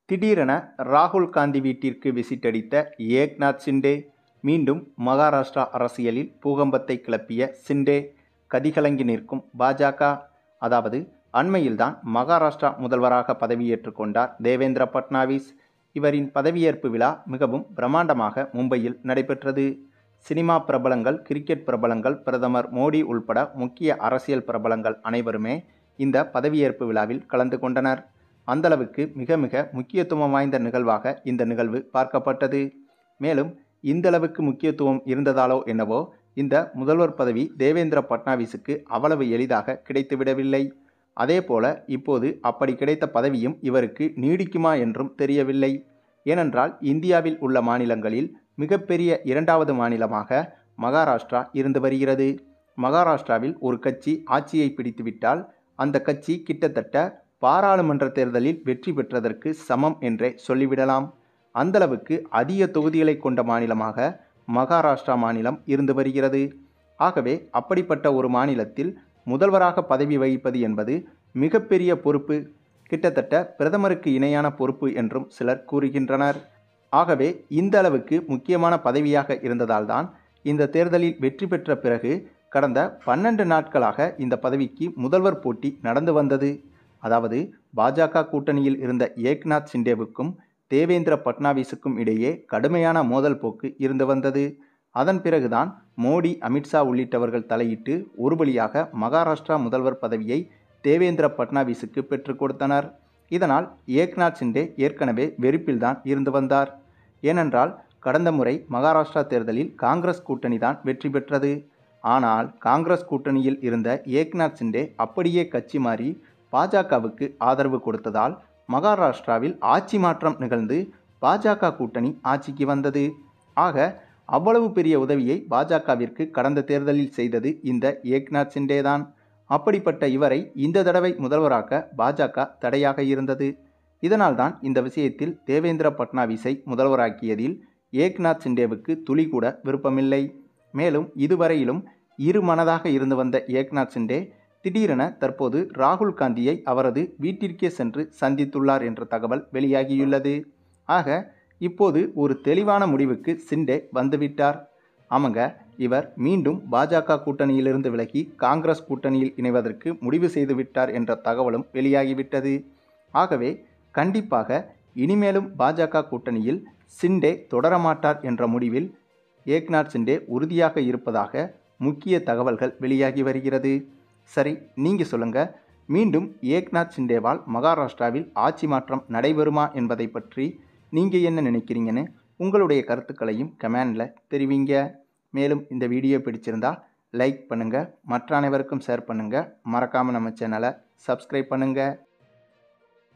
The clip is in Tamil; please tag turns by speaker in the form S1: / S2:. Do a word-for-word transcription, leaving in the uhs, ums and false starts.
S1: திடீரென ராகுல் காந்தி வீட்டிற்கு விசிட் அடித்த ஏக்நாத் சிண்டே. மீண்டும் மகாராஷ்டிரா அரசியலில் பூகம்பத்தை கிளப்பிய சிண்டே கதிகலங்கி நிற்கும் பாஜக. அதாவது அண்மையில்தான் மகாராஷ்டிரா முதல்வராக பதவியேற்றுக் கொண்டார் தேவேந்திர பட்னாவிஸ். இவரின் பதவியேற்பு விழா மிகவும் பிரம்மாண்டமாக மும்பையில் நடைபெற்றது. சினிமா பிரபலங்கள், கிரிக்கெட் பிரபலங்கள், பிரதமர் மோடி உள்பட முக்கிய அரசியல் பிரபலங்கள் அனைவருமே இந்த பதவியேற்பு விழாவில் கலந்து கொண்டனர். அந்தளவுக்கு மிக மிக முக்கியத்துவம் வாய்ந்த நிகழ்வாக இந்த நிகழ்வு பார்க்கப்பட்டது. மேலும் இந்தளவுக்கு முக்கியத்துவம் இருந்ததாலோ என்னவோ இந்த முதல்வர் பதவி தேவேந்திர பட்னாவிஸுக்கு அவ்வளவு எளிதாக கிடைத்துவிடவில்லை. அதேபோல இப்போது அப்படி கிடைத்த பதவியும் இவருக்கு நீடிக்குமா என்றும் தெரியவில்லை. ஏனென்றால் இந்தியாவில் உள்ள மாநிலங்களில் மிகப்பெரிய இரண்டாவது மாநிலமாக மகாராஷ்டிரா இருந்து வருகிறது. மகாராஷ்டிராவில் ஒரு கட்சி ஆட்சியை பிடித்துவிட்டால் அந்த கட்சி கிட்டத்தட்ட பாராளுமன்ற தேர்தலில் வெற்றி பெற்றதற்கு சமம் என்றே சொல்லிவிடலாம். அந்தளவுக்கு அதிக தொகுதிகளை கொண்ட மாநிலமாக மகாராஷ்டிரா மாநிலம் இருந்து வருகிறது. ஆகவே அப்படிப்பட்ட ஒரு மாநிலத்தில் முதல்வராக பதவி வகிப்பது என்பது மிகப்பெரிய பொறுப்பு, கிட்டத்தட்ட பிரதமருக்கு இணையான பொறுப்பு என்றும் சிலர் கூறுகின்றனர். ஆகவே இந்த அளவுக்கு முக்கியமான பதவியாக இருந்ததால்தான் இந்த தேர்தலில் வெற்றி பெற்ற பிறகு கடந்த பன்னெண்டு நாட்களாக இந்த பதவிக்கு முதல்வர் போட்டி நடந்து வந்தது. அதாவது பாஜக கூட்டணியில் இருந்த ஏக்நாத் சிண்டேவுக்கும் தேவேந்திர பட்னாவிஸுக்கும் இடையே கடுமையான மோதல் போக்கு இருந்து வந்தது. அதன் பிறகுதான் மோடி, அமித்ஷா உள்ளிட்டவர்கள் தலையிட்டு ஒரு வழியாக மகாராஷ்டிரா முதல்வர் பதவியை தேவேந்திர பட்னாவிஸுக்கு பெற்றுக் கொடுத்தனர். இதனால் ஏக்நாத் சிண்டே ஏற்கனவே வெறுப்பில்தான் இருந்து வந்தார். ஏனென்றால் கடந்த முறை மகாராஷ்டிரா தேர்தலில் காங்கிரஸ் கூட்டணி தான் வெற்றி பெற்றது. ஆனால் காங்கிரஸ் கூட்டணியில் இருந்த ஏக்நாத் சிண்டே அப்படியே கட்சி மாறி பாஜகவுக்கு ஆதரவு கொடுத்ததால் மகாராஷ்டிராவில் ஆட்சி மாற்றம் நிகழ்ந்து பாஜக கூட்டணி ஆட்சிக்கு வந்தது. ஆக அவ்வளவு பெரிய உதவியை பாஜகவிற்கு கடந்த தேர்தலில் செய்தது இந்த ஏக்நாத் சிண்டே தான். அப்படிப்பட்ட இவரை இந்த தடவை முதல்வராக்க பாஜக தடையாக இருந்தது. இதனால்தான் இந்த விஷயத்தில் தேவேந்திர பட்னாவிஸை முதல்வராக்கியதில் ஏக்நாத் சிண்டேவுக்கு துளி கூட விருப்பமில்லை. மேலும் இதுவரையிலும் இரு மனதாக இருந்து வந்த ஏக்நாத் சிண்டே திடீரென தற்போது ராகுல் காந்தியை அவரது வீட்டிற்கே சென்று சந்தித்துள்ளார் என்ற தகவல் வெளியாகியுள்ளது. ஆக இப்போது ஒரு தெளிவான முடிவுக்கு சிண்டே வந்துவிட்டார். ஆமாங்க, இவர் மீண்டும் பாஜக கூட்டணியிலிருந்து விலகி காங்கிரஸ் கூட்டணியில் இணைவதற்கு முடிவு செய்துவிட்டார் என்ற தகவலும் வெளியாகிவிட்டது. ஆகவே கண்டிப்பாக இனிமேலும் பாஜக கூட்டணியில் சிண்டே தொடரமாட்டார் என்ற முடிவில் ஏக்நாத் சிண்டே உறுதியாக இருப்பதாக முக்கிய தகவல்கள் வெளியாகி வருகிறது. சரி, நீங்கள் சொல்லுங்கள், மீண்டும் ஏக்நாத் சிண்டேவால் மகாராஷ்டிராவில் ஆட்சி மாற்றம் நடைபெறுமா என்பதை பற்றி நீங்கள் என்ன நினைக்கிறீங்கன்னு உங்களுடைய கருத்துக்களையும் கமெண்டில் தெரிவிங்க. மேலும் இந்த வீடியோ பிடிச்சிருந்தால் லைக் பண்ணுங்கள், மற்ற அனைவருக்கும் ஷேர் பண்ணுங்கள், மறக்காமல் நம்ம சேனலை சப்ஸ்கிரைப் பண்ணுங்கள்.